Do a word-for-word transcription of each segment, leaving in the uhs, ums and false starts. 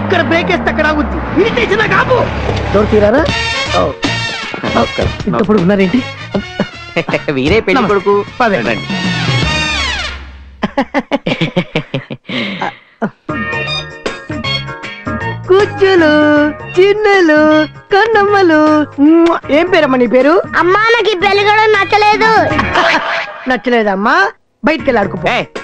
ఇక్కడ బ్రేక్ వేస్తే అక్కడ ఆగుద్ది. ఇరిటేషన్ కాపు డోర్ తీరారా? ఇంతప్పుడు ఉన్నారేంటి? వీరే పెళ్లి కొడుకు. కుచ్చులు చిన్నలు కన్నమ్మలు. ఏం పేరమ్మా నీ పేరు? అమ్మా నాకు ఈ పెళ్లి కూడా నచ్చలేదు. నచ్చలేదమ్మా, బయటికి వెళ్ళి ఆడుకో.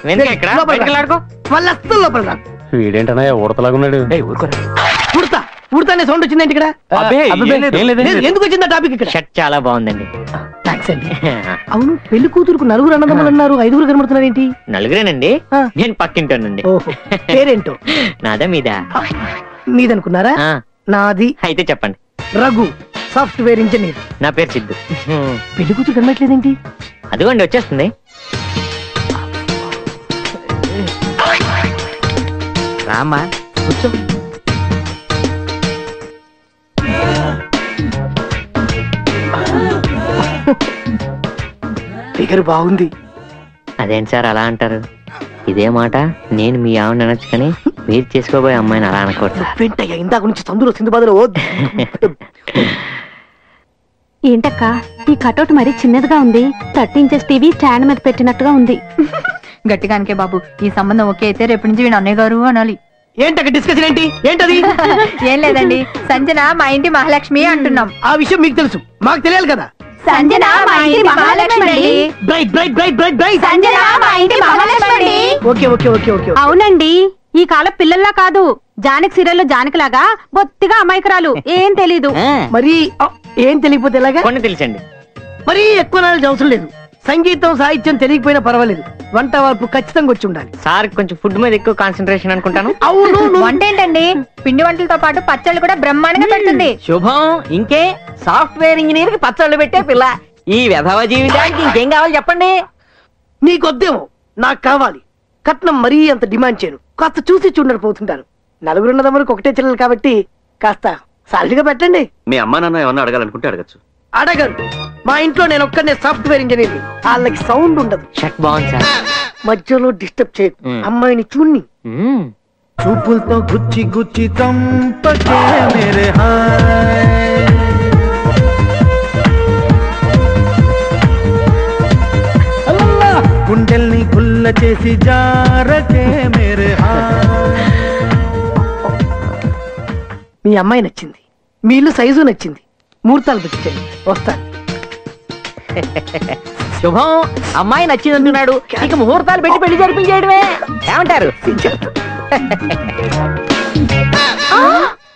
వాళ్ళ అస్సలు లోపల రా. వీడేంటన్నా ఉడతలాగున్నాడు. ఉడతా ఉడతానే సౌండ్ వచ్చిందండి ఇక్కడ. ఎందుకు వచ్చిందా టాపిక్ ఇక్కడ? షర్ట్ చాలా బాగుందండి. థ్యాంక్స్ అండి. అవును, పెళ్లి కూతురుకు నలుగురు అన్నదమ్ములు అన్నారు, ఐదుగురు కనబడుతున్నారు ఏంటి? నలుగురేనండి, నేను పక్కింటానండి. పేరేంటో? నాదా మీదా? మీదనుకున్నారా? నాది. అయితే చెప్పండి. Raghu, software engineer. నా పేరు సిద్ధు. పెళ్లి కూతురు కనబట్లేదేంటి? అదిగోండి వచ్చేస్తుంది. రామా కూర్చో. ఫిగర్ బాగుంది. అదేంటి సార్ అలా అంటారు? ఇదే మాట నేను మీ ఆవిడ అనొచ్చు కానీ మీరు చేసుకోబోయే అమ్మాయిని అలా అనకూడదు. వెంటయ్య ఇందాక నుంచి సందులో సింధుబాదులో. ఏంటక్క ఈ కటౌట్ మరీ చిన్నదిగా ఉంది. థర్టీ ఇంచెస్ టీవీ స్టాండ్ మీద పెట్టినట్టుగా ఉంది. గట్టిగానికే బాబు, ఈ సంబంధం ఓకే అయితే రేపు నుంచి వీడు అన్నయ్య గారు అనాలి. ఏంటక్క డిస్కషన్ ఏంటి? ఏంటది? ఏం లేదండి, సంజన మా ఇంటి మహాలక్ష్మి అంటున్నాం. ఆ విషయం మీకు తెలుసు, మాకు తెలియాలి కదా. సంజన మా ఇంటి Mahalakshmi. Bright bright bright bright bright. Sanjana మా ఇంటి Mahalakshmi. Okay okay okay okay. అవునండి, ఈ కాలం పిల్లల్లా కాదు, జానకి సీరియల్లో జానకి లాగా బొత్తిగా అమాయకురాలు, ఏం తెలీదు. మరి ఏం తెలియకపోతే ఎలాగా? కొన్ని తెలుసండి. మరి ఎక్కువ నాలెడ్జ్ అవసరం లేదు. సంగీతం సాహిత్యం తెలియకపోయినా పర్వాలేదు, వంట వార్పు ఖచ్చితంగా వచ్చి ఉండాలి. సార్ కొంచెం ఫుడ్ మీద ఎక్కువ కాన్సన్ట్రేషన్ అనుకుంటాను. అవును. వంట ఏంటండి, పిండి వంటలతో పాటు పచ్చళ్ళు కూడా బ్రహ్మాండంగా పెడుతుంది. శుభం. ఇంకే సాఫ్ట్వేర్ ఇంజనీర్ కి పచ్చళ్ళు పెట్టే పిల్ల. ఈ విధవ జీవితానికి ఇంకేం కావాలి చెప్పండి? నీకొద్దేమో, నాకు కావాలి. కట్నం మరీ అంత డిమాండ్ చేయను, కాస్త చూసి చూడరు పోతుంటాను. నలుగురున్నద వరకు ఒకటే చెల్లెలు కాబట్టి కాస్త సాలిగా పెట్టండి. మీ అమ్మా నాన్న ఏమన్నా అడగాలనుకుంటే అడగచ్చు. అడగరు. మా ఇంట్లో నేను ఒక్కనే సాఫ్ట్వేర్ ఇంజనీర్, వాళ్ళకి సౌండ్ ఉండదు. షర్ట్ బాగుంది సార్. మధ్యలో డిస్టర్బ్ చేయకు, అమ్మాయిని చూడ్ని. చూపులతో గుచ్చి గుచ్చి చంపకే మేరే హాయ్, గుండెల్ని గుల్ల చేసి జారకే మేరే హాయ్. మీ అమ్మాయి నచ్చింది, మీ ఇల్లు సైజు నచ్చింది, ముహూర్తాలు పెట్టించండి, వస్తాను. శుభం. అమ్మాయి నచ్చింది అంటున్నాడు, ఇక ముహూర్తాలు పెట్టి పెళ్లి జరిపించేయడమే. ఏమంటారు?